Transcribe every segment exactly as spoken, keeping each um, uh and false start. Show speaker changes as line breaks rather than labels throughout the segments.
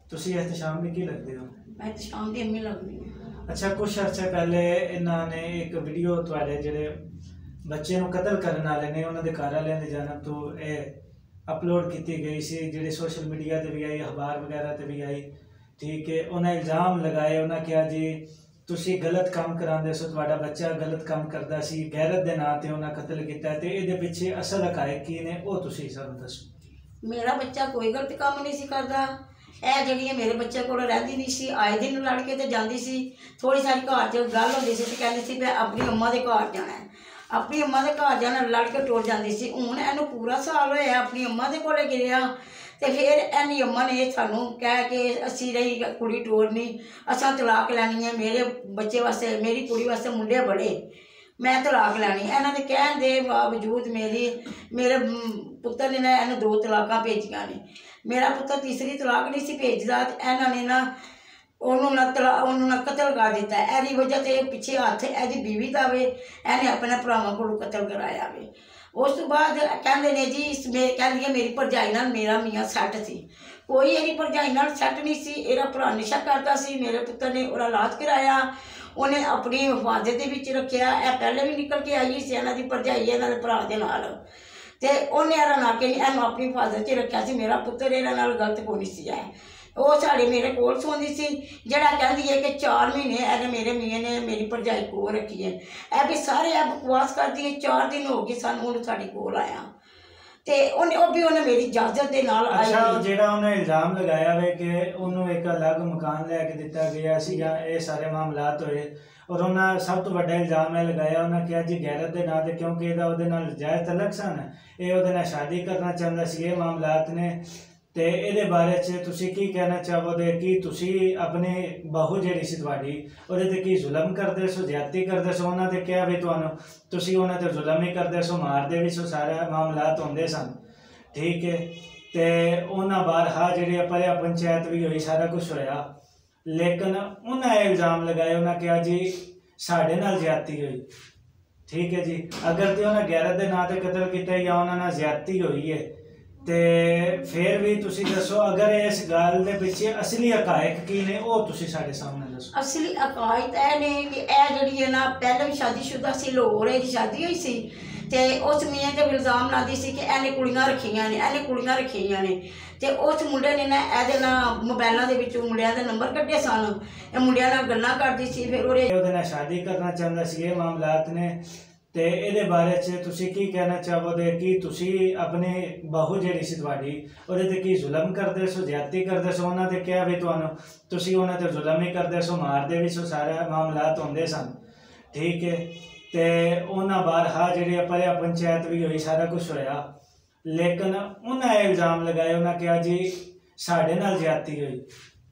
ਤੁਸੀਂ एहतशाम ਦੀ ਕੀ ਲੱਗਦੇ ਹੋ?
मैं एहतशाम की अम्मी लगनी है।
अच्छा, कुछ अर्से पहले इन्होंने एक वीडियो ਤੁਹਾਡੇ ਜਿਹੜੇ ਬੱਚੇ ਨੂੰ ਕਤਲ ਕਰਨ ਵਾਲੇ ਨੇ ਉਹਨਾਂ ਦੇ ਘਰ ਵਾਲਿਆਂ ਦੀ ਜਾਨਬ ਤੋਂ ਇਹ ਅਪਲੋਡ ਕੀਤੀ ਗਈ ਸੀ, ਜਿਹੜੀ ਸੋਸ਼ਲ ਮੀਡੀਆ ਤੇ ਵੀ ਆਈ, ਅਖਬਾਰ ਵਗੈਰਾ ਤੇ ਵੀ ਆਈ। ਠੀਕ ਹੈ, ਉਹਨਾਂ ਇਲਜ਼ਾਮ ਲਗਾਏ, ਉਹਨਾਂ ਕਿਹਾ ਜੀ ਤੁਸੀਂ ਗਲਤ ਕੰਮ ਕਰਾਉਂਦੇ ਸੋ, ਤੁਹਾਡਾ ਬੱਚਾ ਗਲਤ ਕੰਮ ਕਰਦਾ ਸੀ, ਗੈਰਤ ਦੇ ਨਾਂ ਤੇ ਉਹਨਾਂ ਕਤਲ ਕੀਤਾ ਤੇ ਇਹਦੇ ਪਿੱਛੇ ਅਸਲ ਹਕਾਇਕ ਕੀ ਨੇ ਉਹ ਤੁਸੀਂ ਸਾਨੂੰ ਦੱਸੋ।
मेरा बच्चा कोई गलत काम नहीं सी करता। ਇਹ ਜਿਹੜੀ ਮੇਰੇ ਬੱਚੇ ਕੋਲ ਰਹਿੰਦੀ ਨਹੀਂ ਸੀ, ਆਏ ਦਿਨ ਲੜ ਕੇ ਤੇ ਜਾਂਦੀ ਸੀ। ਥੋੜੀ ਸਾਰੀ ਘਰ 'ਚ ਗੱਲ ਹੁੰਦੀ ਸੀ ਤੇ ਕਹਿੰਦੀ ਸੀ ਮੈਂ ਆਪਣੀ ਅੰਮਾ ਦੇ ਘਰ ਜਾਣਾ, ਆਪਣੀ ਅੰਮਾ ਦੇ ਘਰ ਜਾਣਾ, ਲੜ ਕੇ ਟੁਰ ਜਾਂਦੀ ਸੀ। ਹੁਣ ਇਹਨੂੰ ਪੂਰਾ ਸਾਲ ਹੋਇਆ ਆਪਣੀ ਅੰਮਾ ਦੇ ਕੋਲੇ ਗਿਆ ਤੇ ਫਿਰ ਇਹਨੀ ਅੰਮਾ ਨੇ ਸਾਨੂੰ ਕਹਿ ਕੇ ਅਸੀਂ ਰਹੀ ਕੁੜੀ ਟੋਰਨੀ, ਅਸਾਂ ਤਲਾਕ ਲੈਣੀ ਹੈ, ਮੇਰੇ ਬੱਚੇ ਵਾਸਤੇ, ਮੇਰੀ ਕੁੜੀ ਵਾਸਤੇ ਮੁੰਡੇ ਬੜੇ, ਮੈਂ ਤਲਾਕ ਲੈਣੀ। ਇਹਨਾਂ ਦੇ ਕਹਿਣ ਦੇ ਬਾਵਜੂਦ ਮੇਰੀ ਮੇਰੇ ਪੁੱਤਰ ਨੇ ਨਾ ਇਹਨੂੰ ਦੋ ਤਲਾਕਾਂ ਭੇਜੀਆਂ ਨੇ। ਮੇਰਾ ਪੁੱਤਰ ਤੀਸਰੀ ਤਲਾਕ ਨਹੀਂ ਸੀ ਭੇਜਦਾ ਤੇ ਇਹਨਾਂ ਨੇ ਨਾ ਉਹਨੂੰ ਨਾ ਤਲਾ ਉਹਨੂੰ ਨਾ ਕਤਲ ਕਰ ਦਿੱਤਾ। ਇਹਦੀ ਵਜ੍ਹਾ ਤੇ ਪਿੱਛੇ ਹੱਥ ਇਹਦੀ ਬੀਵੀ ਦਾ ਵੇ, ਇਹਨੇ ਆਪਣੇ ਭਰਾਵਾਂ ਕੋਲੋਂ ਕਤਲ ਕਰਾਇਆ ਵੇ। ਉਸ ਤੋਂ ਬਾਅਦ ਕਹਿੰਦੇ ਨੇ ਜੀ ਇਸ ਮੇ ਕਹਿੰਦੀ ਹੈ ਮੇਰੀ ਭਰਜਾਈ ਨਾਲ ਮੇਰਾ ਮੀਆਂ ਸੈੱਟ ਸੀ। ਕੋਈ ਇਹਦੀ ਭਰਜਾਈ ਨਾਲ ਸੈੱਟ ਨਹੀਂ ਸੀ, ਇਹਦਾ ਭਰਾ ਨਸ਼ਾ ਕਰਦਾ ਸੀ। ਮੇਰੇ ਪੁੱਤਰ ਨੇ ਉਹਦਾ ਇਲਾਜ ਕਰਾਇਆ, ਉਹਨੇ ਆਪਣੀ ਹਿਫਾਜ਼ਤ ਦੇ ਵਿੱਚ ਰੱਖਿਆ। ਇਹ ਪਹਿਲੇ ਵੀ ਨਿਕਲ ਕੇ ਆਈ ਸੀ ਇਹਨਾਂ ਦੀ ਭਰਜਾਈ ਇਹਨਾਂ ਦੇ ਭਰਾ ਦੇ ਨਾਲ, ਤੇ ਉਹਨੇ ਇਹਦਾ ਨਾ ਕੇ ਇਹਨੂੰ ਆਪਣੀ ਹਿਫਾਜ਼ਤ 'ਚ ਰੱਖਿਆ ਸੀ। ਮੇਰਾ ਪੁੱਤਰ ਇਹਨਾਂ ਨਾਲ ਗਲਤ ਕੋਈ ਨਹੀਂ ਸੀ ਹੈ। ਉਹ ਸਾਡੇ ਮੇਰੇ ਕੋਲ ਸੌਂਦੀ ਸੀ। ਜਿਹੜਾ ਕਹਿੰਦੀ ਹੈ ਕਿ ਚਾਰ ਮਹੀਨੇ ਇਹਨੇ ਮੇਰੇ ਮੀਆਂ ਨੇ ਮੇਰੀ ਭਰਜਾਈ ਕੋਲ ਰੱਖੀ ਹੈ, ਇਹ ਵੀ ਸਾਰੇ ਇਹ ਬਕਵਾਸ ਕਰਦੀ ਹੈ। ਚਾਰ ਦਿਨ ਹੋ ਗਏ ਸਾਨੂੰ ਉਹਨੂੰ ਸਾਡੇ ਕੋਲ ਆਇਆ ਤੇ ਉਹਨੇ ਉਹ ਵੀ ਉਹਨੇ ਮੇਰੀ ਇਜਾਜ਼ਤ ਦੇ ਨਾਲ ਆਈ।
ਅੱਛਾ, ਜਿਹੜਾ ਉਹਨੇ ਇਲਜ਼ਾਮ ਲਗਾਇਆ ਵੇ ਕਿ ਉਹਨੂੰ ਇੱਕ ਅਲੱਗ ਮਕਾਨ ਲੈ ਕੇ ਦਿੱਤਾ ਗਿਆ ਸੀਗਾ, ਇਹ ਸਾਰੇ ਮਾਮਲਾਤ ਹੋਏ। ਔਰ ਉਹਨਾਂ ਸਭ ਤੋਂ ਵੱਡਾ ਇਲਜ਼ਾਮ ਇਹ ਲਗਾਇਆ, ਉਹਨਾਂ ਕਿਹਾ ਜੀ ਗੈਰਤ ਦੇ ਨਾਂ ਤੇ, ਕਿਉਂਕਿ ਇਹਦਾ ਉਹਦੇ ਨਾਲ ਜਾਇਜ਼ ਤਲਕ ਸਨ, ਇਹ ਉਹਦੇ ਨਾਲ ਸ਼ਾਦੀ ਕਰਨਾ ਚਾਹੁੰਦਾ ਸੀ। ਇਹ ਮਾਮਲਾਤ ਨੇ ਤੇ ਇਹਦੇ ਬਾਰੇ 'ਚ ਤੁਸੀਂ ਕੀ ਕਹਿਣਾ ਚਾਹੋਗੇ? ਕਿ ਤੁਸੀਂ ਆਪਣੇ ਬਹੂ ਜਿਹੜੀ ਸੀ ਤੁਹਾਡੀ ਉਹਦੇ ਤੇ ਕੀ ਜ਼ੁਲਮ ਕਰਦੇ ਸੋ, ਜ਼ਿਆਦਤੀ ਕਰਦੇ ਸੋ? ਉਹਨਾਂ ਤੇ ਕਿਹਾ ਵੀ ਤੁਹਾਨੂੰ ਤੁਸੀਂ ਉਹਨਾਂ ਤੇ ਜ਼ੁਲਮ ਹੀ ਕਰਦੇ ਸੋ, ਮਾਰਦੇ ਵੀ ਸੋ, ਸਾਰਾ ਮਾਮਲਾਤ ਹੁੰਦੇ ਸਨ। ਠੀਕ ਹੈ, ਤੇ ਉਹਨਾਂ ਬਾਰਹਾ ਜਿਹੜੇ ਪਰਿਆ ਪੰਚਾਇਤ ਵੀ ਹੋਈ, ਸਾਰਾ ਕੁਛ ਹੋਇਆ, ਲੇਕਿਨ ਉਹਨਾਂ ਇਹ ਇਲਜ਼ਾਮ ਲਗਾਏ, ਉਹਨਾਂ ਕਿਹਾ ਜੀ ਸਾਡੇ ਨਾਲ ਜ਼ਿਆਦਤੀ ਹੋਈ। ਠੀਕ ਹੈ ਜੀ, ਅਗਰ ਤੇ ਉਹਨਾਂ ਗੈਰਤ ਦੇ ਨਾਂ ਤੇ ਕਤਲ ਕੀਤਾ ਜਾਂ ਉਹਨਾਂ ਨਾਲ ਜ਼ਿਆਦਤੀ ਹੋਈ ਹੈ ਤੇ ਫਿਰ ਵੀ ਤੁਸੀਂ ਦੱਸੋ, ਅਗਰ ਇਸ ਗੱਲ ਦੇ ਪਿੱਛੇ ਅਸਲੀ ਹਕਾਇਕ ਕੀ ਨੇ ਉਹ ਤੁਸੀਂ ਸਾਡੇ ਸਾਹਮਣੇ ਦੱਸੋ।
ਅਸਲੀ ਹਕਾਇਕ ਇਹ ਨੇ ਕਿ ਇਹ ਜਿਹੜੀ ਹੈ ਨਾ ਪਹਿਲਾਂ ਵੀ ਸ਼ਾਦੀशुदा ਸੀ, ਲਾਹੌਰ ਇਹਦੀ ਸ਼ਾਦੀ ਹੋਈ ਸੀ ਤੇ ਉਸ ਮੀਆਂ ਤੇ ਇਲਜ਼ਾਮ ਲਾਉਂਦੀ ਸੀ ਕਿ ਇਹਨੇ ਕੁੜੀਆਂ ਰੱਖੀਆਂ ਨੇ, ਇਹਨੇ ਕੁੜੀਆਂ ਰੱਖੀਆਂ ਨੇ ਤੇ ਉਸ ਮੁੰਡੇ ਨੇ ਨਾ ਇਹਦੇ ਨਾਲ ਮੋਬਾਈਲਾਂ ਦੇ ਵਿੱਚੋਂ ਮੁੰਡਿਆਂ ਦੇ ਨੰਬਰ ਕੱਢੇ ਸਨ, ਇਹ ਮੁੰਡਿਆਂ ਨਾਲ ਗੱਲਾਂ ਕਰਦੀ ਸੀ। ਫਿਰ ਉਹਦੇ
ਉਹਦੇ ਨਾਲ ਸ਼ਾਦੀ ਕਰਨਾ ਚਾਹੁੰਦਾ ਸੀ। ਇਹ ਮਾਮਲਾਤ ਨੇ ਤੇ ਇਹਦੇ ਬਾਰੇ 'ਚ ਤੁਸੀਂ ਕੀ ਕਹਿਣਾ ਚਾਹੋਗੇ? ਕਿ ਤੁਸੀਂ ਆਪਣੇ ਬਹੂ ਜਿਹੜੀ ਸੀ ਤੁਹਾਡੀ ਉਹਦੇ ਤੇ ਕੀ ਜ਼ੁਲਮ ਕਰਦੇ ਸੋ, ਜ਼ਿਆਦਤੀ ਕਰਦੇ ਸੋ? ਉਹਨਾਂ ਤੇ ਕਿਹਾ ਵੀ ਤੁਹਾਨੂੰ ਤੁਸੀਂ ਉਹਨਾਂ ਤੇ ਜ਼ੁਲਮ ਹੀ ਕਰਦੇ ਸੋ, ਮਾਰਦੇ ਵੀ ਸੋ, ਸਾਰਾ ਮਾਮਲਾਤ ਹੁੰਦੇ ਸਨ। ਠੀਕ ਹੈ, ਤੇ ਉਹਨਾਂ ਬਾਰਹਾ ਜਿਹੜੇ ਪਰਿਆ ਪੰਚਾਇਤ ਵੀ ਹੋਈ, ਸਾਰਾ ਕੁਛ ਹੋਇਆ, ਲੇਕਿਨ ਉਹਨਾਂ ਇਹ ਇਲਜ਼ਾਮ ਲਗਾਏ, ਉਹਨਾਂ ਕਿਹਾ ਜੀ ਸਾਡੇ ਨਾਲ ਜ਼ਿਆਦਤੀ ਹੋਈ।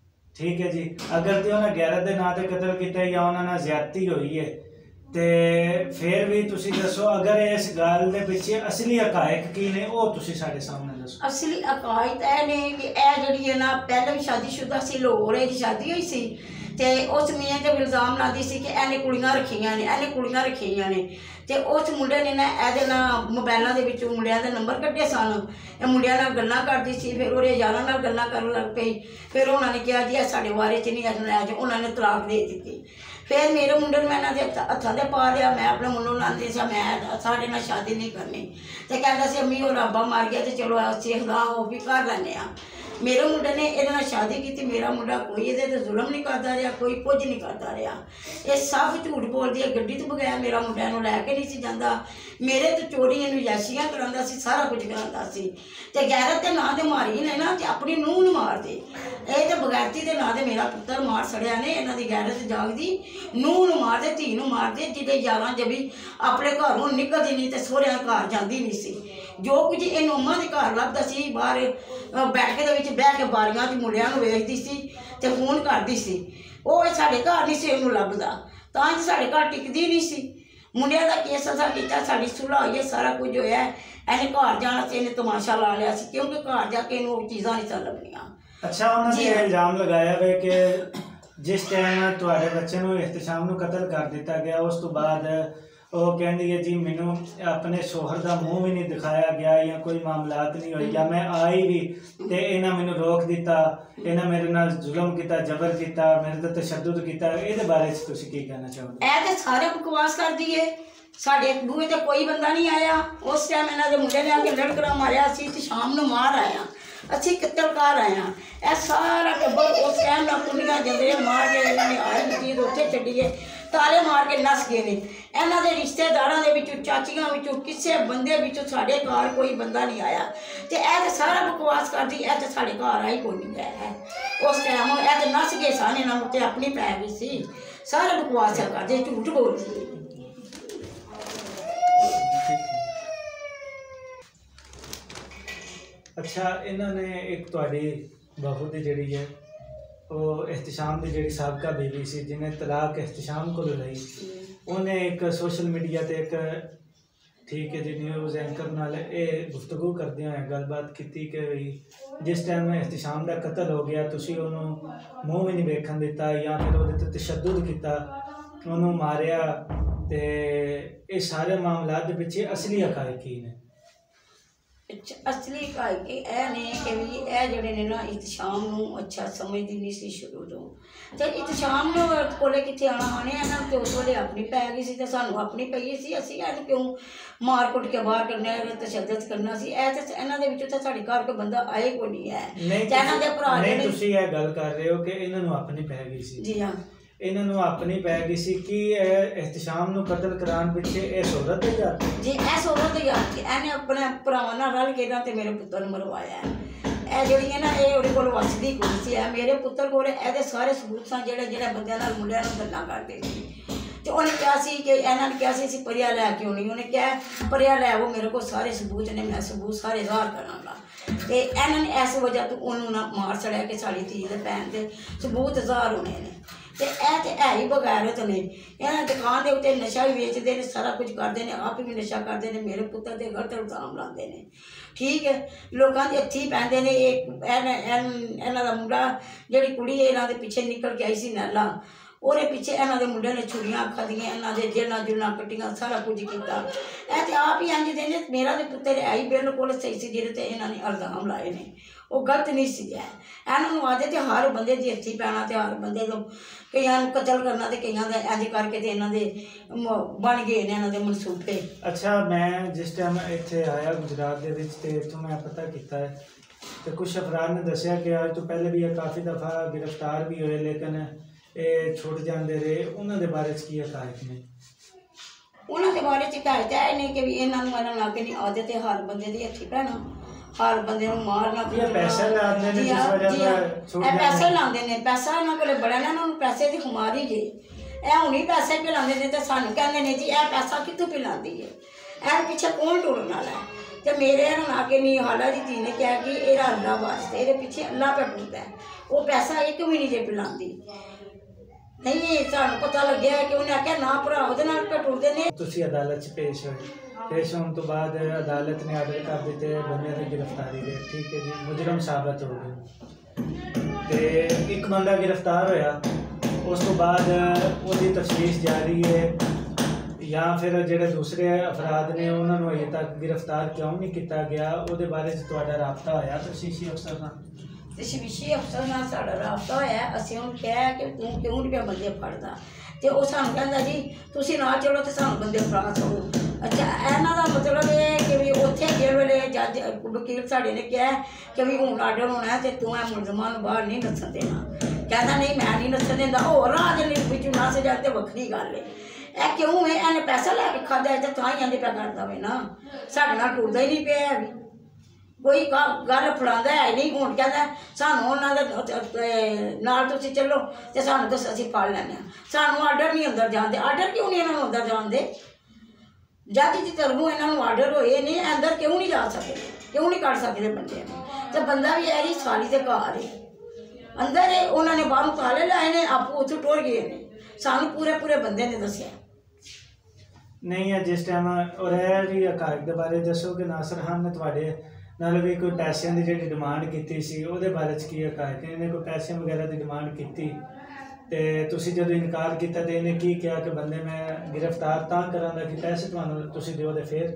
ਠੀਕ ਹੈ ਜੀ, ਅਗਰ ਤੇ ਉਹਨਾਂ ਗੈਰਤ ਦੇ ਨਾਂ ਤੇ ਕਤਲ ਕੀਤਾ ਜਾਂ ਉਹਨਾਂ ਨਾਲ ਜ਼ਿਆਦਤੀ ਹੋਈ ਹੈ ਤੇ ਫਿਰ ਵੀ ਤੁਸੀਂ ਦੱਸੋ, ਅਗਰ ਇਸ ਗੱਲ ਦੇ ਪਿੱਛੇ ਅਸਲੀ ਹਕਾਇਕ ਕੀ ਨੇ ਉਹ ਤੁਸੀਂ ਸਾਡੇ ਸਾਹਮਣੇ ਦੱਸੋ।
ਅਸਲੀ ਹਕਾਇਕ ਇਹ ਨੇ ਕਿ ਇਹ ਜਿਹੜੀ ਹੈ ਨਾ ਪਹਿਲਾਂ ਵੀ ਸ਼ਾਦੀशुदा ਸੀ, ਲਾਹੌਰ ਇਹਦੀ ਸ਼ਾਦੀ ਹੋਈ ਸੀ ਤੇ ਉਸ ਮੀਆਂ ਤੇ ਇਲਜ਼ਾਮ ਲਾਉਂਦੀ ਸੀ ਕਿ ਇਹਨੇ ਕੁੜੀਆਂ ਰੱਖੀਆਂ ਨੇ, ਇਹਨੇ ਕੁੜੀਆਂ ਰੱਖੀਆਂ ਨੇ ਤੇ ਉਸ ਮੁੰਡੇ ਨੇ ਨਾ ਇਹਦੇ ਨਾਲ ਮੋਬਾਈਲਾਂ ਦੇ ਵਿੱਚੋਂ ਮੁੰਡਿਆਂ ਦੇ ਨੰਬਰ ਕੱਢੇ ਸਨ, ਇਹ ਮੁੰਡਿਆਂ ਨਾਲ ਗੱਲਾਂ ਕਰਦੀ ਸੀ। ਫਿਰ ਉਹਦੇ ਯਾਰਾਂ ਨਾਲ ਗੱਲਾਂ ਕਰਨ ਲੱਗ ਪਈ। ਫਿਰ ਉਹਨਾਂ ਨੇ ਕਿਹਾ ਜੀ ਇਹ ਸਾਡੇ ਬਾਰੇ 'ਚ ਨਹੀਂ ਲੈ ਜਾਓ, ਉਹਨਾਂ ਨੇ ਤਲਾਕ ਦੇ ਦਿੱਤੀ। ਫਿਰ ਮੇਰੇ ਮੁੰਡੇ ਨੂੰ ਮੈਂ ਇਹਨਾਂ ਦੇ ਹੱਥਾਂ ਦੇ ਪਾ ਲਿਆ, ਮੈਂ ਆਪਣੇ ਮੁੰਡੇ ਨੂੰ ਲਾਂਦੀ ਸੀ ਮੈਂ ਸਾਡੇ ਨਾਲ ਸ਼ਾਦੀ ਨਹੀਂ ਕਰਨੀ ਤੇ ਕਹਿੰਦਾ ਸੀ ਅੰਮੀ ਉਹ ਰੱਬਾ ਮਰ ਗਿਆ ਤੇ ਚਲੋ ਅਸੀਂ ਖੁਦਾ ਉਹ ਵੀ ਕਰ ਲੈਂਦੇ ਹਾਂ। ਮੇਰੇ ਮੁੰਡੇ ਨੇ ਇਹਦੇ ਨਾਲ ਸ਼ਾਦੀ ਕੀਤੀ। ਮੇਰਾ ਮੁੰਡਾ ਕੋਈ ਇਹਦੇ ਤੇ ਜ਼ੁਲਮ ਨਹੀਂ ਕਰਦਾ ਰਿਹਾ, ਕੋਈ ਕੁਝ ਨਹੀਂ ਕਰਦਾ ਰਿਹਾ। ਇਹ ਸਭ ਝੂਠ ਬੋਲਦੀ ਹੈ। ਗੱਡੀ ਤੋਂ ਬਗੈਰ ਮੇਰਾ ਮੁੰਡਿਆਂ ਨੂੰ ਲੈ ਕੇ ਨਹੀਂ ਸੀ ਜਾਂਦਾ, ਮੇਰੇ ਤੋਂ ਚੋਰੀ ਇਹਨੂੰ ਯਾਸ਼ੀਆਂ ਕਰਾਉਂਦਾ ਸੀ, ਸਾਰਾ ਕੁਝ ਕਰਾਉਂਦਾ ਸੀ। ਤੇ ਗੈਰਤ ਦੇ ਨਾਂ ਤੇ ਮਾਰੀ ਨੇ ਨਾ ਤੇ ਆਪਣੀ ਨੂੰਹ ਨੂੰ ਮਾਰਦੇ। ਇਹ ਤੇ ਬਗੈਰਤੀ ਦੇ ਨਾਂ ਤੇ ਮੇਰਾ ਪੁੱਤਰ ਮਾਰ ਸੜਿਆ ਨੇ। ਇਹਨਾਂ ਦੀ ਗੈਰਤ ਜਾਗਦੀ, ਨੂੰਹ ਨੂੰ ਮਾਰਦੇ, ਧੀ ਨੂੰ ਮਾਰਦੇ। ਜਿਹਦੇ ਯਾਰਾਂ ਜਬੀ ਆਪਣੇ ਘਰੋਂ ਨਿਕਲਦੀ ਨਹੀਂ ਤੇ ਸਹੁਰਿਆਂ ਘਰ ਜਾਂਦੀ ਨਹੀਂ ਸੀ। ਜੋ ਕੁਝ ਇਹਨੂੰ ਅੰਮਾ ਦੇ ਘਰ ਲੱਭਦਾ ਸੀ, ਬਾਹਰ ਬੈਠਕੇ ਦੇ ਵਿੱਚ ਬਹਿ ਕੇ ਬਾਰੀਆਂ 'ਚ ਮੁੰਡਿਆਂ ਨੂੰ ਵੇਖਦੀ ਸੀ ਤੇ ਫੋਨ ਕਰਦੀ ਸੀ। ਉਹ ਸਾਡੇ ਘਰ ਨਹੀਂ ਸੀ ਉਹਨੂੰ ਲੱਭਦਾ, ਤਾਂ ਹੀ ਸਾਡੇ ਘਰ ਟਿਕਦੀ ਨਹੀਂ ਸੀ। ਮੁੰਡਿਆਂ ਦਾ ਕੇਸ ਅਸਾਂ ਕੀਤਾ, ਸਾਡੀ ਸੁਲ੍ਹਾ ਹੋਈ ਹੈ, ਸਾਰਾ ਕੁਝ ਹੋਇਆ। ਇਹਨੇ ਘਰ ਜਾਣਾ ਸੀ, ਇਹਨੇ ਤਮਾਸ਼ਾ ਲਾ ਲਿਆ ਸੀ, ਕਿਉਂਕਿ ਘਰ ਜਾ ਕੇ ਇਹਨੂੰ ਉਹ ਚੀਜ਼ਾਂ ਨਹੀਂ ਸਨ ਲੱਭਣੀਆਂ।
ਅੱਛਾ, ਉਹਨਾਂ ਨੇ ਇਲਜ਼ਾਮ ਲਗਾਇਆ ਵੇ ਕਿ ਜਿਸ ਟਾਈਮ ਤੁਹਾਡੇ ਬੱਚੇ ਨੂੰ एहतशाम ਨੂੰ ਕਤਲ ਕਰ ਦਿੱਤਾ ਗਿਆ, ਉਸ ਤੋਂ ਬਾਅਦ ਉਹ ਕਹਿੰਦੀ ਹੈ ਜੀ ਮੈਨੂੰ ਆਪਣੇ ਸ਼ੋਹਰ ਦਾ ਮੂੰਹ ਵੀ ਨਹੀਂ ਦਿਖਾਇਆ ਗਿਆ ਜਾਂ ਕੋਈ ਮਾਮਲਾਤ ਨਹੀਂ ਹੋਈ ਜਾਂ ਮੈਂ ਆਈ ਵੀ ਤੇ ਇਹਨਾਂ ਮੈਨੂੰ ਰੋਕ ਦਿੱਤਾ, ਇਹਨਾਂ ਮੇਰੇ ਨਾਲ ਜ਼ੁਲਮ ਕੀਤਾ, ਜ਼ਬਰ ਕੀਤਾ, ਮੇਰੇ ਤੇ ਤਸ਼ੱਦਦ ਕੀਤਾ। ਇਹਦੇ ਬਾਰੇ 'ਚ ਤੁਸੀਂ ਕੀ ਕਹਿਣਾ ਚਾਹੋਗੇ?
ਇਹ ਤੇ ਸਾਰੇ ਬਕਵਾਸ ਕਰਦੀ ਏ। ਸਾਡੇ ਬੂਹੇ ਤੇ ਕੋਈ ਬੰਦਾ ਨਹੀਂ ਆਇਆ ਉਸ ਟਾਈਮ। ਇਹਨਾਂ ਦੇ ਮੁੰਡੇ ਨੇ ਆ ਕੇ ਲੜਕਰਾ ਮਾਰਿਆ, ਅਸੀਂ ਤੇ ਸ਼ਾਮ ਨੂੰ ਮਾਰ ਆਇਆ, ਅਸੀਂ ਕਿੱਤਰਕਾਰ ਆਇਆ। ਇਹ ਸਾਰਾ ਟੱਬਰ ਉਸ ਟਾਈਮ ਨਾਲ ਕੁੰਡੀਆਂ ਜਾਂਦੇ ਮਾਰ ਕੇ ਇਹਨਾਂ ਨੇ ਆਏ ਚੀਜ਼ ਉੱਥੇ ਛੱਡੀਏ, ਤਾਲੇ ਮਾਰ ਕੇ ਨੱਸ ਗਏ ਨੇ। ਇਹਨਾਂ ਦੇ ਰਿਸ਼ਤੇਦਾਰਾਂ ਦੇ ਵਿੱਚੋਂ, ਚਾਚੀਆਂ ਵਿੱਚੋਂ, ਕਿਸੇ ਬੰਦੇ ਵਿੱਚੋਂ ਸਾਡੇ ਘਰ ਕੋਈ ਬੰਦਾ ਨਹੀਂ ਆਇਆ। ਤੇ ਇਹ ਤੇ ਸਾਰਾ ਬਕਵਾਸ ਕਰਦੀ, ਇਹ ਤੇ ਸਾਡੇ ਘਰ ਆਈ ਕੋਈ ਨਹੀਂ ਹੈ ਉਸ ਟਾਈਮ। ਇਹ ਤੇ ਨੱਸ ਗਏ ਸਾਨੇ ਨਾਲ ਉੱਤੇ ਆਪਣੀ ਪੈ ਗਈ ਸੀ। ਸਾਰਾ ਬਕਵਾਸ ਕਰਦੇ, ਝੂਠ ਬੋਲਦੀ।
ਅੱਛਾ, ਇਹਨਾਂ ਨੇ ਇੱਕ ਤੁਹਾਡੀ ਬਹੂ ਦੀ ਜਿਹੜੀ ਹੈ ਉਹ ਇhtisham ਦੀ ਜਿਹੜੀ ਸਾਬਕਾ ਬੀਵੀ ਸੀ ਜਿਹਨੇ ਤਲਾਕ ਇhtisham ਕੋਲੋਂ ਲਈ, ਉਹਨੇ ਇੱਕ ਸੋਸ਼ਲ ਮੀਡੀਆ ਤੇ ਇੱਕ ਠੀਕ ਹੈ ਜੀ ਨਿਊਜ਼ ਐਂਕਰ ਨਾਲ ਇਹ ਗੁਫ਼ਤਗੂ ਕਰਦਿਆਂ ਹੋਇਆ ਗੱਲਬਾਤ ਕੀਤੀ ਕਿ ਵੀ ਜਿਸ ਟਾਈਮ ਇhtisham ਦਾ ਕਤਲ ਹੋ ਗਿਆ ਤੁਸੀਂ ਉਹਨੂੰ ਮੂੰਹ ਵੀ ਨਹੀਂ ਵੇਖਣ ਦਿੱਤਾ ਜਾਂ ਫਿਰ ਉਹਦੇ ਤੇ ਤਸ਼ੱਦਦ ਕੀਤਾ, ਉਹਨੂੰ ਮਾਰਿਆ। ਤੇ ਇਹ ਸਾਰੇ ਮਾਮਲਾਤ ਦੇ ਪਿੱਛੇ ਅਸਲੀ ਹਕਾਇਕ ਕੀ ਨੇ?
ਅਸਲੀ ਹਕਾਇਕ ਇਹ ਨੇ ਕਿ ਵੀ ਇਹ ਜਿਹੜੇ ਨੇ ਨਾ ਇhtisham ਨੂੰ ਅੱਛਾ ਸਮਝਦੀ ਨਹੀਂ ਸੀ ਸ਼ੁਰੂ ਤੋਂ। ਤੇ ਇhtisham ਨੂੰ ਕੋਲੇ ਕਿੱਥੇ ਆਉਣਾ ਆਣੇ, ਇਹਨਾਂ ਨੂੰ ਤੇ ਉਸ ਵੇਲੇ ਆਪਣੀ ਪੈ ਗਈ ਸੀ ਤੇ ਸਾਨੂੰ ਆਪਣੀ ਪਈ ਸੀ। ਅਸੀਂ ਇਹਨੂੰ ਕਿਉਂ ਮਾਰ ਕੁੱਟ ਕੇ ਬਾਹਰ ਕਰਨਾ, ਤਸ਼ੱਦਦ ਕਰਨਾ ਸੀ? ਇਹ ਤੇ ਇਹਨਾਂ ਦੇ ਵਿੱਚੋਂ ਤਾਂ ਸਾਡੇ ਘਰ ਕੋਈ ਬੰਦਾ ਆਏ ਕੋਈ ਨਹੀਂ ਹੈ। ਇਹਨਾਂ ਦੇ ਭਰਾ
ਨੇ ਤੁਸੀਂ ਇਹ ਗੱਲ ਕਰ ਰਹੇ ਹੋ ਕਿ ਇਹਨਾਂ ਨੂੰ ਆਪਣੀ ਪੈ ਗਈ ਸੀ।
ਜੀ ਹਾਂ,
ਇਹਨਾਂ ਨੂੰ ਆਪਣੀ ਪੈ ਗਈ ਸੀ ਕਿ ਇਹ ਇhtisham ਨੂੰ ਕਤਲ ਕਰਾਉਣ ਪਿੱਛੇ ਇਹ ਸੋਹਰਤ ਹੈ ਯਾਰ
ਜੀ, ਇਹ ਸੋਹਰਤ ਯਾਰ ਕਿ ਇਹਨੇ ਆਪਣੇ ਭਰਾਵਾਂ ਨਾਲ ਰਲ ਕੇ ਨਾ ਤੇ ਮੇਰੇ ਪੁੱਤਰ ਨੂੰ ਮਰਵਾਇਆ। ਇਹ ਜਿਹੜੀ ਹੈ ਨਾ ਇਹ ਉਹਦੇ ਕੋਲ ਵੱਸਦੀ ਕੁੜੀ ਸੀ। ਹੈ ਮੇਰੇ ਪੁੱਤਰ ਕੋਲ ਇਹਦੇ ਸਾਰੇ ਸਬੂਤ ਸਨ ਜਿਹੜੇ ਜਿਹੜੇ ਬੰਦਿਆਂ ਨਾਲ ਮੁੰਡਿਆਂ ਨੂੰ ਗੱਲਾਂ ਕਰਦੇ ਸੀ। ਤੇ ਉਹਨੇ ਕਿਹਾ ਸੀ ਕਿ ਇਹਨਾਂ ਨੇ ਕਿਹਾ ਸੀ ਅਸੀਂ ਪਰਿਆ ਲੈ ਕੇ ਆਉਣੀ। ਉਹਨੇ ਕਿਹਾ ਪਰਿਆ ਲੈ ਆਓ, ਮੇਰੇ ਕੋਲ ਸਾਰੇ ਸਬੂਤ ਨੇ, ਮੈਂ ਸਬੂਤ ਸਾਰੇ ਜ਼ਾਹਰ ਕਰਾਂਗਾ। ਤੇ ਇਹਨਾਂ ਨੇ ਇਸ ਵਜ੍ਹਾ ਤੋਂ ਉਹਨੂੰ ਨਾ ਮਾਰ ਛੜਿਆ ਕਿ ਸਾਡੀ ਧੀ ਦੇ ਭੈਣ ਦੇ ਸਬੂਤ ਜ਼ਾਹਰ ਹੋਣੇ ਨੇ। ਤੇ ਇਹ ਤੇ ਹੈ ਹੀ ਬਗੈਰਤ ਨੇ। ਇਹਨਾਂ ਦੁਕਾਨ ਦੇ ਉੱਤੇ ਨਸ਼ਾ ਵੀ ਵੇਚਦੇ ਨੇ, ਸਾਰਾ ਕੁਝ ਕਰਦੇ ਨੇ, ਆਪ ਵੀ ਨਸ਼ਾ ਕਰਦੇ ਨੇ, ਮੇਰੇ ਪੁੱਤਰ ਦੇ ਗਲਤ ਇਲਜ਼ਾਮ ਲਾਉਂਦੇ ਨੇ। ਠੀਕ ਹੈ, ਲੋਕਾਂ ਦੇ ਹੱਥੀਂ ਪੈਂਦੇ ਨੇ। ਇਹ ਇਹਨਾਂ ਦਾ ਮੁੰਡਾ ਜਿਹੜੀ ਕੁੜੀ ਇਹਨਾਂ ਦੇ ਪਿੱਛੇ ਨਿਕਲ ਕੇ ਆਈ ਸੀ ਨੈਲਾ, ਉਹਦੇ ਪਿੱਛੇ ਇਹਨਾਂ ਦੇ ਮੁੰਡੇ ਨੇ ਛੁਰੀਆਂ ਖਾਧੀਆਂ, ਇਹਨਾਂ ਦੇ ਜੇਲਾਂ ਜੁਲਾਂ ਕੱਟੀਆਂ, ਸਾਰਾ ਕੁਝ ਕੀਤਾ। ਇਹ ਤੇ ਆਪ ਹੀ ਇੰਝ ਦੇ ਨੇ। ਮੇਰਾ ਦੇ ਪੁੱਤਰ ਆਈ ਬਿਲਕੁਲ ਸਹੀ ਸੀ ਜਿਹਦੇ ਤੇ ਇਹਨਾਂ ਨੇ ਇਲਜ਼ਾਮ ਲਾਏ ਨੇ, ਉਹ ਗਲਤ ਨਹੀਂ ਸੀ। ਇਹਨਾਂ ਨੂੰ ਆਦਤ ਤੇ ਹਰ ਬੰਦੇ ਦੀ ਹੱਥੀਂ ਪੈਣਾ ਤੇ ਹਰ ਬੰਦੇ ਤੋਂ ਕਈਆਂ ਨੂੰ ਕਤਲ ਕਰਨਾ ਤੇ ਕਈਆਂ ਦਾ ਇੰਝ ਕਰਕੇ ਤੇ ਇਹਨਾਂ ਦੇ ਬਣ ਗਏ ਨੇ ਇਹਨਾਂ ਦੇ ਮਨਸੂਬੇ।
ਅੱਛਾ, ਮੈਂ ਜਿਸ ਟਾਈਮ ਇੱਥੇ ਆਇਆ ਗੁਜਰਾਤ ਦੇ ਵਿੱਚ ਤੇ ਇੱਥੋਂ ਮੈਂ ਪਤਾ ਕੀਤਾ ਹੈ ਤੇ ਕੁਛ ਅਫਰਾਦ ਨੇ ਦੱਸਿਆ ਕਿ ਅੱਜ ਤੋਂ ਪਹਿਲੇ ਵੀ ਇਹ ਕਾਫੀ ਦਫਾ ਗ੍ਰਿਫਤਾਰ ਵੀ ਹੋਏ ਲੇਕਿਨ ਇਹ ਛੁੱਟ ਜਾਂਦੇ ਰਹੇ। ਉਹਨਾਂ ਦੇ ਬਾਰੇ 'ਚ ਕੀ ਹਕਾਇਕ ਨੇ?
ਉਹਨਾਂ ਦੇ ਬਾਰੇ 'ਚ ਹਕਾਇਕ ਇਹ ਨੇ ਕਿ ਵੀ ਇਹਨਾਂ ਨੂੰ ਇਹਨਾਂ ਲਾ ਕੇ ਨਹੀਂ ਆਦਤ ਹੈ ਹਰ ਬੰਦੇ ਦੀ ਹੱਥੀਂ ਪੈਣਾ, ਹਰ ਬੰਦੇ ਨੂੰ ਮਾਰਨਾ।
ਪੈਸੇ ਲਾਉਂਦੇ ਨੇ, ਜਿਸ ਵਜ੍ਹਾ ਨਾਲ
ਇਹ ਪੈਸੇ ਲਾਉਂਦੇ ਨੇ। ਪੈਸਾ ਇਹਨਾਂ ਕੋਲ ਬੜਾ ਨਾ, ਇਹਨਾਂ ਨੂੰ ਪੈਸੇ ਦੀ ਖੁਮਾਰੀ ਜੇ। ਇਹ ਹੁਣੀ ਪੈਸੇ ਪਿਲਾਉਂਦੇ ਨੇ ਤੇ ਸਾਨੂੰ ਕਹਿੰਦੇ ਨੇ ਜੀ ਇਹ ਪੈਸਾ ਕਿੱਥੋਂ ਪਿਲਾਉਂਦੀ ਹੈ, ਇਹ ਪਿੱਛੇ ਕੌਣ ਟੁਰਨ ਵਾਲਾ ਹੈ? ਤੇ ਮੇਰੇ ਨਾਲ ਆ ਕੇ ਨਹੀਂ ਹਾਲਾ ਦੀ ਧੀ ਨੇ ਕਿਹਾ ਕਿ ਇਹਦਾ ਅੱਲਾ ਵਾਸਤੇ, ਇਹਦੇ ਪਿੱਛੇ ਅੱਲਾ ਪੈ ਟੁਰਦਾ ਹੈ, ਉਹ ਪੈਸਾ ਇੱਕ ਵੀ ਨਹੀਂ ਜੇ ਪਿਲਾਉਂਦੀ। ਨਹੀਂ, ਸਾਨੂੰ ਪਤਾ ਲੱਗਿਆ ਕਿ ਉਹਨੇ ਆਖਿਆ ਨਾ ਭਰਾ ਉਹਦੇ ਨਾਲ ਪੈ ਟੁਰਦੇ ਨੇ।
ਤੁਸੀਂ ਅਦਾਲਤ 'ਚ ਪੇਸ਼ ਹੋਏ, ਪੇਸ਼ ਹੋਣ ਤੋਂ ਬਾਅਦ ਅਦਾਲਤ ਨੇ ਆਰਡਰ ਕਰ ਦਿੱਤੇ ਬੰਦੇ ਦੀ ਗ੍ਰਿਫਤਾਰੀ ਦੇ। ਠੀਕ ਹੈ ਜੀ, ਮੁਜਰਮ ਸਾਬਤ ਹੋ ਗਏ ਤੇ ਇੱਕ ਬੰਦਾ ਗ੍ਰਿਫਤਾਰ ਹੋਇਆ। ਉਸ ਤੋਂ ਬਾਅਦ ਉਹਦੀ ਤਫਤੀਸ਼ ਜਾਰੀ ਹੈ ਜਾਂ ਫਿਰ ਜਿਹੜੇ ਦੂਸਰੇ ਅਫਰਾਦ ਨੇ ਉਹਨਾਂ ਨੂੰ ਅਜੇ ਤੱਕ ਗ੍ਰਿਫਤਾਰ ਕਿਉਂ ਨਹੀਂ ਕੀਤਾ ਗਿਆ, ਉਹਦੇ ਬਾਰੇ 'ਚ ਤੁਹਾਡਾ ਰਾਬਤਾ ਹੋਇਆ ਤਫਤੀਸ਼ੀ ਅਫਸਰ ਨਾਲ?
ਤਸ਼ਵੀਸ਼ੀ ਅਫਸਰ ਨਾਲ ਸਾਡਾ ਰਾਬਤਾ ਹੋਇਆ। ਅਸੀਂ ਉਹਨੂੰ ਕਿਹਾ ਕਿ ਤੂੰ ਕਿਉਂ ਨਹੀਂ ਪਿਆ ਬੰਦੇ ਫੜਦਾ, ਤੇ ਉਹ ਸਾਨੂੰ ਕਹਿੰਦਾ ਜੀ ਤੁਸੀਂ ਨਾ ਚਲੋ ਤੇ ਸਾਨੂੰ ਬੰਦੇ ਫੜਾ ਸਕੋ। ਅੱਛਾ, ਇਹਨਾਂ ਦਾ ਮਤਲਬ ਇਹ ਕਿ ਵੀ ਉੱਥੇ ਜਿਹੜੇ ਵੇਲੇ ਜੱਜ ਵਕੀਲ ਸਾਡੇ ਨੇ ਕਿਹਾ ਕਿ ਵੀ ਹੁਣ ਆਰਡਰ ਹੋਣਾ ਤੇ ਤੂੰ ਇਹ ਮੁਲਜ਼ਮਾਂ ਨੂੰ ਬਾਹਰ ਨਹੀਂ ਨੱਸਣ ਦੇਣਾ। ਕਹਿੰਦਾ ਨਹੀਂ ਮੈਂ ਨਹੀਂ ਨੱਸਣ ਦਿੰਦਾ। ਹੋਰ ਰਾਜ ਨੇ ਵਿੱਚੋਂ ਨੱਸ ਜਾ ਤੇ ਵੱਖਰੀ ਗੱਲ ਹੈ। ਇਹ ਕਿਉਂ ਹੈ? ਇਹਨੇ ਪੈਸਾ ਲੈ ਕੇ ਖਾਧਾ ਤੇ ਤਾਂ ਹੀ ਆਂਦੇ ਪਿਆ ਕਰਦਾ ਵੇ ਨਾ, ਸਾਡੇ ਨਾਲ ਟੁਰਦਾ ਹੀ ਨਹੀਂ ਪਿਆ ਵੀ ਕੋਈ ਗੱਲ ਫੜਾਉਂਦਾ ਹੈ ਨਹੀਂ। ਹੁਣ ਕਹਿੰਦਾ ਸਾਨੂੰ ਉਹਨਾਂ ਦੇ ਨਾਲ ਤੁਸੀਂ ਚੱਲੋ ਤੇ ਸਾਨੂੰ ਦੱਸ ਅਸੀਂ ਫੜ ਲੈਂਦੇ ਹਾਂ। ਸਾਨੂੰ ਆਰਡਰ ਨਹੀਂ ਅੰਦਰ ਜਾਣਦੇ। ਆਰਡਰ ਕਿਉਂ ਨਹੀਂ ਇਹਨਾਂ ਨੂੰ ਅੰਦਰ ਜਾਣਦੇ? ਜੱਜ ਦੀ ਤਰਫੋਂ ਇਹਨਾਂ ਨੂੰ ਆਰਡਰ ਹੋਏ ਨੇ, ਅੰਦਰ ਕਿਉਂ ਨਹੀਂ ਜਾ ਸਕਦੇ, ਕਿਉਂ ਨਹੀਂ ਕੱਢ ਸਕਦੇ ਬੰਦੇ ਨੂੰ? ਤੇ ਬੰਦਾ ਵੀ ਇਹਦੀ ਸਾਲੀ ਦੇ ਘਰ ਹੈ, ਅੰਦਰ ਹੈ, ਉਹਨਾਂ ਨੇ ਬਾਹਰੋਂ ਤਾਲੇ ਲਾਏ ਨੇ, ਆਪੋ ਉੱਥੋਂ ਟੁਰ ਗਏ ਨੇ। ਸਾਨੂੰ ਪੂਰੇ ਪੂਰੇ ਬੰਦੇ ਨੇ ਦੱਸਿਆ
ਨਹੀਂ ਹੈ। ਜਿਸ ਟਾਈਮ ਔਰ ਇਹ ਜੀ ਹਕਾਇਕ ਦੇ ਬਾਰੇ ਦੱਸੋ ਕਿ ਨਾਸਰ ਖਾਨ ਨੇ ਤੁਹਾਡੇ ਨਾਲ ਵੀ ਕੋਈ ਪੈਸਿਆਂ ਦੀ ਜਿਹੜੀ ਡਿਮਾਂਡ ਕੀਤੀ ਸੀ, ਉਹਦੇ ਬਾਰੇ 'ਚ ਕੀ ਹਕਾਇਕ? ਇਹਨੇ ਕੋਈ ਪੈਸੇ ਵਗੈਰਾ ਦੀ ਡਿਮਾਂਡ ਕੀਤੀ? ਤੇ ਤੁਸੀਂ ਜਦੋਂ ਇਨਕਾਰ ਕੀਤਾ ਤੇ ਇਹਨੇ ਕੀ ਕਿਹਾ ਕਿ ਬੰਦੇ ਮੈਂ ਗ੍ਰਿਫਤਾਰ ਤਾਂ ਕਰਾਂਗਾ ਕਿ ਪੈਸੇ ਤੁਹਾਨੂੰ ਤੁਸੀਂ ਦਿਓ ਤੇ ਫਿਰ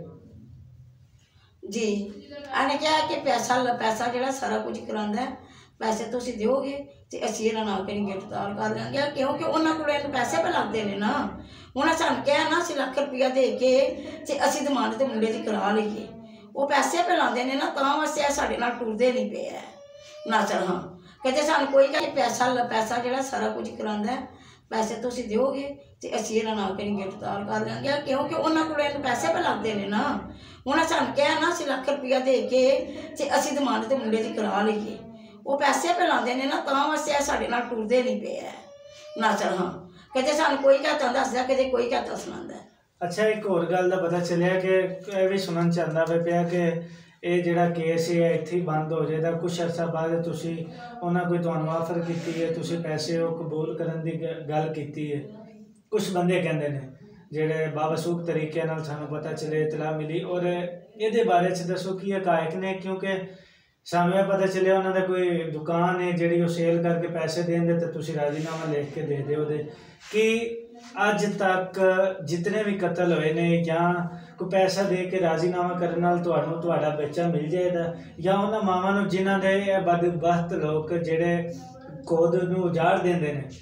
ਜੀ ਇਹਨੇ ਕਿਹਾ ਕਿ ਪੈਸਾ ਲ- ਪੈਸਾ ਜਿਹੜਾ ਸਾਰਾ ਕੁਝ ਕਰਾਉਂਦਾ ਹੈ, ਪੈਸੇ ਤੁਸੀਂ ਦਿਓਗੇ ਤੇ ਅਸੀਂ ਇਹਨਾਂ ਨਾਲ ਕਿਹੜੀ ਗ੍ਰਿਫਤਾਰ ਕਰ ਲਾਂਗੇ, ਕਿਉਂਕਿ ਉਹਨਾਂ ਕੋਲ ਇਹਨੂੰ ਪੈਸੇ ਪੇ ਲੱਗਦੇ ਨੇ ਨਾ। ਉਹਨਾਂ ਸਾਨੂੰ ਕਿਹਾ ਨਾ ਅਸੀਂ ਲੱਖ ਰੁਪਇਆ ਦੇ ਕੇ ਤੇ ਅਸੀਂ ਜ਼ਮਾਨਤ ਮੁੰਡੇ ਦੀ ਕਰਾ ਲਈਏ, ਉਹ ਪੈਸੇ ਪੇ ਲਾਉਂਦੇ ਨੇ ਨਾ, ਤਾਂ ਵਾਸਤੇ ਇਹ ਸਾਡੇ ਨਾਲ ਟੁਰਦੇ ਨਹੀਂ ਪਏ ਹੈ ਨਾ। ਚਲ ਹਾਂ ਕਹਿੰਦੇ ਸਾਨੂੰ ਕੋਈ ਗੱਲ ਪੈਸਾ ਲ- ਪੈਸਾ ਜਿਹੜਾ ਸਾਰਾ ਕੁਝ ਕਰਾਉਂਦਾ ਹੈ, ਪੈਸੇ ਤੁਸੀਂ ਦਿਓਗੇ ਤੇ ਅਸੀਂ ਇਹਨਾਂ ਨਾਲ ਕਿਹੜੀ ਗ੍ਰਿਫਤਾਰ ਕਰ ਲਾਂਗੇ, ਕਿਉਂਕਿ ਉਹਨਾਂ ਕੋਲ ਇਹਨੂੰ ਪੈਸੇ ਪੇ ਲੱਗਦੇ ਨੇ ਨਾ। ਉਹਨਾਂ ਸਾਨੂੰ ਕਿਹਾ ਨਾ ਅਸੀਂ ਲੱਖ ਰੁਪਇਆ ਦੇ ਕੇ ਤੇ ਅਸੀਂ ਜ਼ਮਾਨਤ ਮੁੰਡੇ ਦੀ ਕਰਾ ਲਈਏ, ਉਹ ਪੈਸੇ ਪੇ ਲਾਉਂਦੇ ਨੇ ਨਾ, ਤਾਂ ਵਾਸਤੇ ਇਹ ਸਾਡੇ ਨਾਲ ਟੁਰਦੇ ਨਹੀਂ ਪਏ ਹੈ ਨਾ। ਚਲ ਹਾਂ ਕਹਿੰਦੇ ਸਾਨੂੰ ਕੋਈ ਘਾਟਾ ਦੱਸਦਾ, ਕਦੇ ਕੋਈ ਘਾਟਾ ਸੁਣਾਉਂਦਾ।
ਅੱਛਾ, ਇੱਕ ਹੋਰ ਗੱਲ ਦਾ ਪਤਾ ਚੱਲਿਆ ਕਿ ਇਹ ਵੀ ਸੁਣਨ ਚ ਆਉਂਦਾ ਪਿਆ ਕਿ ਇਹ ਜਿਹੜਾ ਕੇਸ ਹੈ ਇੱਥੇ ਹੀ ਬੰਦ ਹੋ ਜਾਏਗਾ, ਕੁਛ ਅਰਸਾ ਬਾਅਦ ਤੁਸੀਂ ਉਹਨਾਂ ਕੋਈ ਤੁਹਾਨੂੰ ਆਫਰ ਕੀਤੀ ਹੈ, ਤੁਸੀਂ ਪੈਸੇ ਉਹ ਕਬੂਲ ਕਰਨ ਦੀ ਗ- ਗੱਲ ਕੀਤੀ ਹੈ। ਕੁਛ ਬੰਦੇ ਕਹਿੰਦੇ ਨੇ ਜਿਹੜੇ ਬਾਵਸੂਖ ਤਰੀਕੇ ਨਾਲ ਸਾਨੂੰ ਪਤਾ ਚੱਲੇ, ਇਤਲਾ ਮਿਲੀ, ਔਰ ਇਹਦੇ ਬਾਰੇ ਚ ਦੱਸੋ ਕੀ ਹਕਾਇਕ ਨੇ, ਕਿਉਂਕਿ ਸਾਨੂੰ ਇਹ ਪਤਾ ਚੱਲਿਆ ਉਹਨਾਂ ਦਾ ਕੋਈ ਦੁਕਾਨ ਹੈ ਜਿਹੜੀ ਉਹ ਸੇਲ ਕਰਕੇ ਪੈਸੇ ਦੇਂਦੇ ਤੇ ਤੁਸੀਂ ਰਾਜ਼ੀਨਾਮਾ ਲਿਖ ਕੇ ਦੇ ਦਿਓ ਉਹਦੇ। ਕਿ ਅੱਜ ਤੱਕ ਜਿਤਨੇ ਵੀ ਕਤਲ ਹੋਏ ਨੇ ਜਾਂ ਕੋਈ ਪੈਸਾ ਦੇ ਕੇ ਰਾਜ਼ੀਨਾਮਾ ਕਰਨ ਨਾਲ ਤੁਹਾਨੂੰ ਤੁਹਾਡਾ ਬੱਚਾ ਮਿਲ ਜਾਏਗਾ, ਜਾਂ ਉਹਨਾਂ ਮਾਵਾਂ ਨੂੰ ਜਿਨ੍ਹਾਂ ਦੇ ਇਹ ਬਦਬਖਤ ਲੋਕ ਜਿਹੜੇ ਖੁਦ ਨੂੰ ਉਜਾੜ ਦਿੰਦੇ ਨੇ,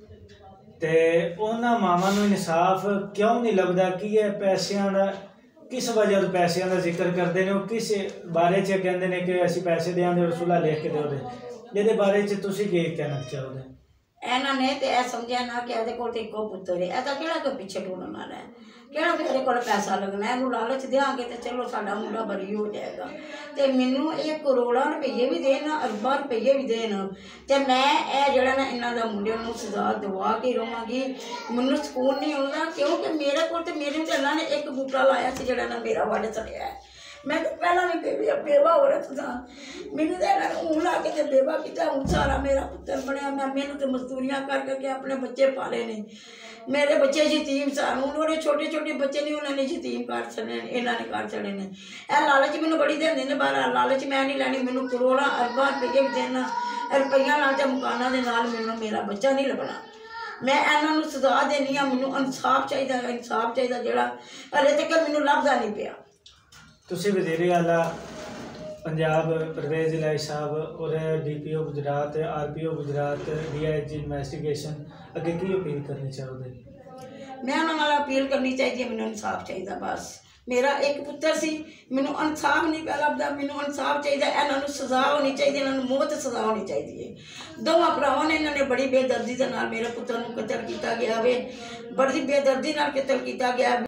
ਤੇ ਉਹਨਾਂ ਮਾਵਾਂ ਨੂੰ ਇਨਸਾਫ ਕਿਉਂ ਨਹੀਂ ਲੱਭਦਾ? ਕਿ ਇਹ ਪੈਸਿਆਂ ਦਾ ਕਿਸ ਵਜ੍ਹਾ ਤੋਂ ਪੈਸਿਆਂ ਦਾ ਜ਼ਿਕਰ ਕਰਦੇ ਨੇ, ਉਹ ਕਿਸ ਬਾਰੇ 'ਚ ਕਹਿੰਦੇ ਨੇ ਕਿ ਅਸੀਂ ਪੈਸੇ ਦਿਆਂਗੇ ਰਸੂਲਾ ਲਿਖ ਕੇ ਦਿਓ ਦੇ, ਇਹਦੇ ਬਾਰੇ 'ਚ ਤੁਸੀਂ ਕੀ ਕਹਿਣਾ ਚਾਹੋਗੇ?
ਇਹਨਾਂ ਨੇ ਤੇ ਇਹ ਸਮਝਿਆ ਨਾ ਕਿ ਇਹਦੇ ਕੋਲ ਤੇ ਇੱਕੋ ਪੁੱਤਰ ਹੈ, ਇਹਦਾ ਕਿਹੜਾ ਕੋਈ ਪਿੱਛੇ ਟੁਰਨ ਵਾਲਾ ਹੈ, ਕਿਹੜਾ ਵੀ ਇਹਦੇ ਕੋਲ ਪੈਸਾ ਲੱਗਣਾ, ਇਹਨੂੰ ਲਾਲਚ ਦਿਆਂਗੇ ਤੇ ਚਲੋ ਸਾਡਾ ਮੁੰਡਾ ਬਰੀ ਹੋ ਜਾਏਗਾ। ਤੇ ਮੈਨੂੰ ਇਹ ਕਰੋੜਾਂ ਰੁਪਈਏ ਵੀ ਦੇਣ, ਅਰਬਾਂ ਰੁਪਈਏ ਵੀ ਦੇਣ, ਤੇ ਮੈਂ ਇਹ ਜਿਹੜਾ ਨਾ ਇਹਨਾਂ ਦਾ ਮੁੰਡਿਆਂ ਨੂੰ ਸਜ਼ਾ ਦਵਾ ਕੇ ਰਵਾਂਗੀ। ਮੈਨੂੰ ਸਕੂਨ ਨਹੀਂ ਆਉਂਦਾ, ਕਿਉਂਕਿ ਮੇਰੇ ਕੋਲ ਤੇ ਮੇਰੇ ਤੇ ਇਹਨਾਂ ਨੇ ਇੱਕ ਬੂਟਾ ਲਾਇਆ ਸੀ ਜਿਹੜਾ ਨਾ ਮੇਰਾ ਵੱਢ ਚੜਿਆ। ਮੈਂ ਤਾਂ ਪਹਿਲਾਂ ਵੀ ਬੇਵਾ ਬੇਵਾ ਔਰਤ ਸਾਂ, ਮੈਨੂੰ ਤਾਂ ਇਹਨਾਂ ਨੇ ਊਂ ਲਾ ਕੇ ਤੇ ਬੇਵਾ ਕੀਤਾ, ਹੁਣ ਸਾਰਾ ਮੇਰਾ ਪੁੱਤਰ ਬਣਿਆ। ਮੈਂ ਮਿਹਨਤ ਮਜ਼ਦੂਰੀਆਂ ਕਰ ਕਰਕੇ ਆਪਣੇ ਬੱਚੇ ਪਾਲੇ ਨੇ, ਮੇਰੇ ਬੱਚੇ ਯਤੀਮ ਸਨ, ਹੁਣ ਉਹਦੇ ਛੋਟੇ ਛੋਟੇ ਬੱਚੇ ਨਹੀਂ ਉਹਨਾਂ ਨੇ ਯਤੀਮ ਕਰ ਛੱਡੇ ਨੇ, ਇਹਨਾਂ ਨੇ ਕਰ ਛੱਡੇ ਨੇ। ਇਹ ਲਾਲਚ ਮੈਨੂੰ ਬੜੀ ਦਿੰਦੇ ਨੇ, ਬਾਹਰ ਲਾਲਚ ਮੈਂ ਨਹੀਂ ਲੈਣੀ, ਮੈਨੂੰ ਕਰੋੜਾਂ ਅਰਬਾਂ ਰੁਪਈਏ ਵੀ ਦੇਣਾ, ਰੁਪਈਆਂ ਨਾਲ ਤੇ ਮਕਾਨਾਂ ਦੇ ਨਾਲ ਮੈਨੂੰ ਮੇਰਾ ਬੱਚਾ ਨਹੀਂ ਲੱਭਣਾ। ਮੈਂ ਇਹਨਾਂ ਨੂੰ ਸਜ਼ਾ ਦੇਣੀ ਆ, ਮੈਨੂੰ ਇਨਸਾਫ ਚਾਹੀਦਾ, ਇਨਸਾਫ ਚਾਹੀਦਾ ਜਿਹੜਾ ਹਲੇ ਤੱਕ ਮੈਨੂੰ ਲੱਭਦਾ ਨਹੀਂ ਪਿਆ।
ਤੁਸੀਂ ਵਜ਼ੀਰ ਆਲਾ ਪੰਜਾਬ ਪਰਵੇਜ਼ ਇਲਾਹੀ ਸਾਹਿਬ ਔਰ D P O Gujrat, R P O Gujrat, D I G investigation ਅੱਗੇ ਕੀ ਅਪੀਲ ਕਰਨੀ ਚਾਹੋਗੇ?
ਮੈਂ ਉਹਨਾਂ ਨਾਲ ਅਪੀਲ ਕਰਨੀ ਚਾਹੀਦੀ ਹੈ, ਮੈਨੂੰ ਇਨਸਾਫ ਚਾਹੀਦਾ। ਬਸ ਮੇਰਾ ਇੱਕ ਪੁੱਤਰ ਸੀ, ਮੈਨੂੰ ਇਨਸਾਫ ਨਹੀਂ ਪਿਆ ਲੱਭਦਾ, ਮੈਨੂੰ ਇਨਸਾਫ ਚਾਹੀਦਾ। ਇਹਨਾਂ ਨੂੰ ਸਜ਼ਾ ਹੋਣੀ ਚਾਹੀਦੀ, ਇਹਨਾਂ ਨੂੰ ਮੌਤ ਸਜ਼ਾ ਹੋਣੀ ਚਾਹੀਦੀ ਹੈ। ਦੋਵਾਂ ਭਰਾਵਾਂ ਨੇ ਇਹਨਾਂ ਨੇ ਬੜੀ ਬੇਦਰਦੀ ਦੇ ਨਾਲ ਮੇਰੇ ਪੁੱਤਰ ਨੂੰ ਕਤਲ ਕੀਤਾ ਗਿਆ ਵੇ, ਬੜੀ ਬੇਦਰਦੀ ਨਾਲ ਕਤਲ ਕੀਤਾ ਗਿਆ।